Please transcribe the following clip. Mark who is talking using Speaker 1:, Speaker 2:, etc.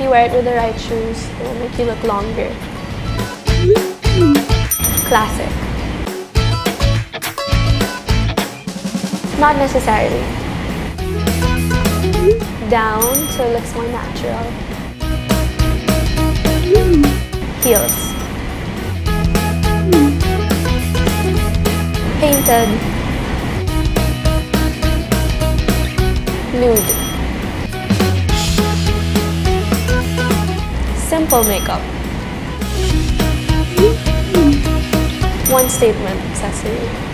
Speaker 1: you wear it with the right shoes, it will make you look longer. Classic. Not necessarily. Down so it looks more natural. Heels. Painted. Nude. Simple makeup. One statement accessory.